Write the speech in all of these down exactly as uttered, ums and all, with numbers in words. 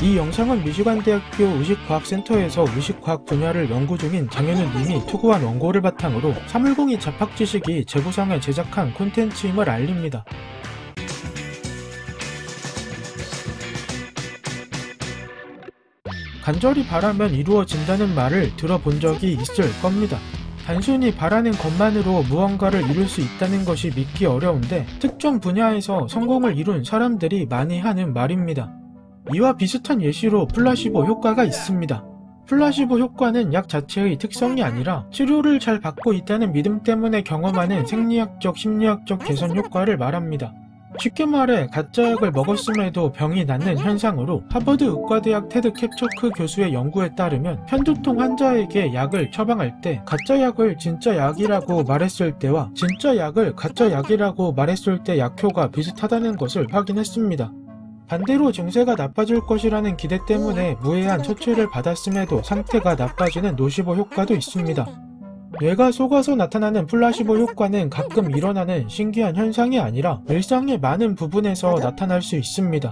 이 영상은 미시간대학교 의식과학센터에서 의식과학 분야를 연구 중인 장현우님이 투고한 원고를 바탕으로 삼백십이 잡학지식이 제보상에 제작한 콘텐츠임을 알립니다. 간절히 바라면 이루어진다는 말을 들어본 적이 있을 겁니다. 단순히 바라는 것만으로 무언가를 이룰 수 있다는 것이 믿기 어려운데 특정 분야에서 성공을 이룬 사람들이 많이 하는 말입니다. 이와 비슷한 예시로 플라시보 효과가 있습니다. 플라시보 효과는 약 자체의 특성이 아니라 치료를 잘 받고 있다는 믿음 때문에 경험하는 생리학적, 심리학적 개선 효과를 말합니다. 쉽게 말해 가짜약을 먹었음에도 병이 낫는 현상으로 하버드 의과대학 테드 캡처크 교수의 연구에 따르면 편두통 환자에게 약을 처방할 때 가짜약을 진짜 약이라고 말했을 때와 진짜 약을 가짜약이라고 말했을 때 약효가 비슷하다는 것을 확인했습니다. 반대로 증세가 나빠질 것이라는 기대 때문에 무해한 처치를 받았음에도 상태가 나빠지는 노시보 효과도 있습니다. 뇌가 속아서 나타나는 플라시보 효과는 가끔 일어나는 신기한 현상이 아니라 일상의 많은 부분에서 나타날 수 있습니다.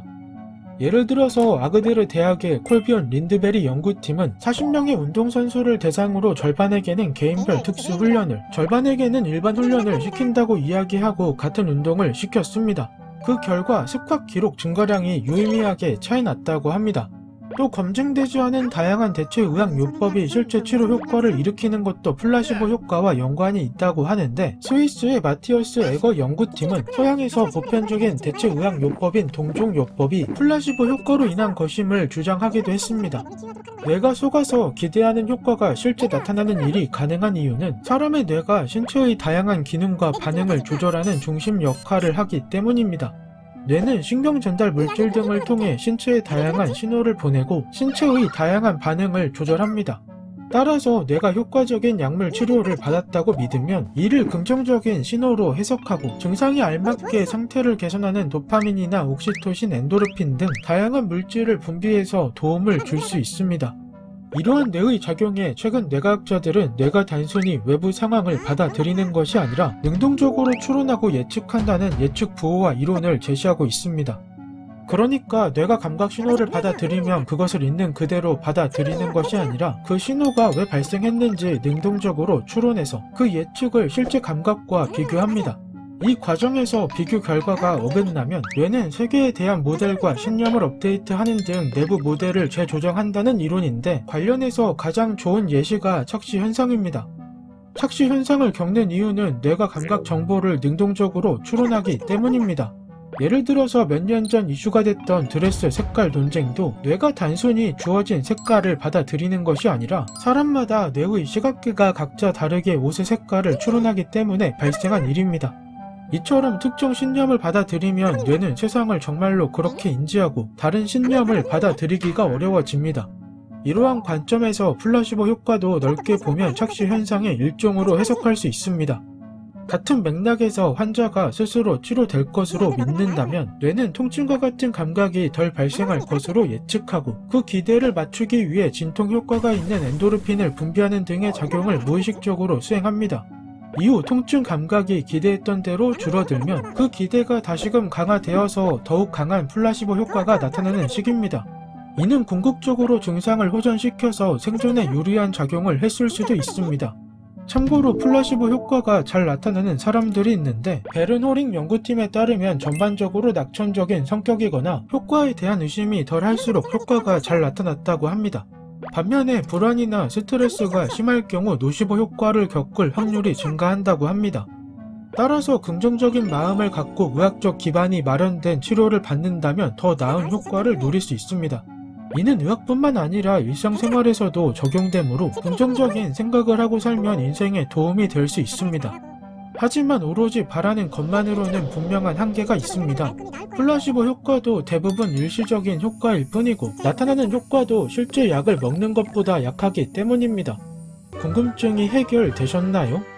예를 들어서 아그데르 대학의 콜비온 린드베리 연구팀은 사십 명의 운동선수를 대상으로 절반에게는 개인별 특수 훈련을, 절반에게는 일반 훈련을 시킨다고 이야기하고 같은 운동을 시켰습니다. 그 결과 습곽 기록 증가량이 유의미하게 차이 났다고 합니다. 또 검증되지 않은 다양한 대체의학요법이 실제 치료 효과를 일으키는 것도 플라시보 효과와 연관이 있다고 하는데 스위스의 마티어스 에거 연구팀은 서양에서 보편적인 대체의학요법인 동종요법이 플라시보 효과로 인한 것임을 주장하기도 했습니다. 뇌가 속아서 기대하는 효과가 실제 나타나는 일이 가능한 이유는 사람의 뇌가 신체의 다양한 기능과 반응을 조절하는 중심 역할을 하기 때문입니다. 뇌는 신경 전달 물질 등을 통해 신체에 다양한 신호를 보내고 신체의 다양한 반응을 조절합니다. 따라서 뇌가 효과적인 약물 치료를 받았다고 믿으면 이를 긍정적인 신호로 해석하고 증상에 알맞게 상태를 개선하는 도파민이나 옥시토신, 엔도르핀 등 다양한 물질을 분비해서 도움을 줄 수 있습니다. 이러한 뇌의 작용에 최근 뇌과학자들은 뇌가 단순히 외부 상황을 받아들이는 것이 아니라 능동적으로 추론하고 예측한다는 예측 부호화 이론을 제시하고 있습니다. 그러니까 뇌가 감각 신호를 받아들이면 그것을 있는 그대로 받아들이는 것이 아니라 그 신호가 왜 발생했는지 능동적으로 추론해서 그 예측을 실제 감각과 비교합니다. 이 과정에서 비교 결과가 어긋나면 뇌는 세계에 대한 모델과 신념을 업데이트하는 등 내부 모델을 재조정한다는 이론인데 관련해서 가장 좋은 예시가 착시 현상입니다. 착시 현상을 겪는 이유는 뇌가 감각 정보를 능동적으로 추론하기 때문입니다. 예를 들어서 몇 년 전 이슈가 됐던 드레스 색깔 논쟁도 뇌가 단순히 주어진 색깔을 받아들이는 것이 아니라 사람마다 뇌의 시각계가 각자 다르게 옷의 색깔을 추론하기 때문에 발생한 일입니다. 이처럼 특정 신념을 받아들이면 뇌는 세상을 정말로 그렇게 인지하고 다른 신념을 받아들이기가 어려워집니다. 이러한 관점에서 플라시보 효과도 넓게 보면 착시 현상의 일종으로 해석할 수 있습니다. 같은 맥락에서 환자가 스스로 치료될 것으로 믿는다면 뇌는 통증과 같은 감각이 덜 발생할 것으로 예측하고 그 기대를 맞추기 위해 진통 효과가 있는 엔도르핀을 분비하는 등의 작용을 무의식적으로 수행합니다. 이후 통증 감각이 기대했던 대로 줄어들면 그 기대가 다시금 강화되어서 더욱 강한 플라시보 효과가 나타나는 시기입니다. 이는 궁극적으로 증상을 호전시켜서 생존에 유리한 작용을 했을 수도 있습니다. 참고로 플라시보 효과가 잘 나타나는 사람들이 있는데 베른 호링 연구팀에 따르면 전반적으로 낙천적인 성격이거나 효과에 대한 의심이 덜 할수록 효과가 잘 나타났다고 합니다. 반면에 불안이나 스트레스가 심할 경우 노시보 효과를 겪을 확률이 증가한다고 합니다. 따라서 긍정적인 마음을 갖고 의학적 기반이 마련된 치료를 받는다면 더 나은 효과를 누릴 수 있습니다. 이는 의학뿐만 아니라 일상생활에서도 적용되므로 긍정적인 생각을 하고 살면 인생에 도움이 될 수 있습니다. 하지만 오로지 바라는 것만으로는 분명한 한계가 있습니다. 플라시보 효과도 대부분 일시적인 효과일 뿐이고 나타나는 효과도 실제 약을 먹는 것보다 약하기 때문입니다. 궁금증이 해결되셨나요?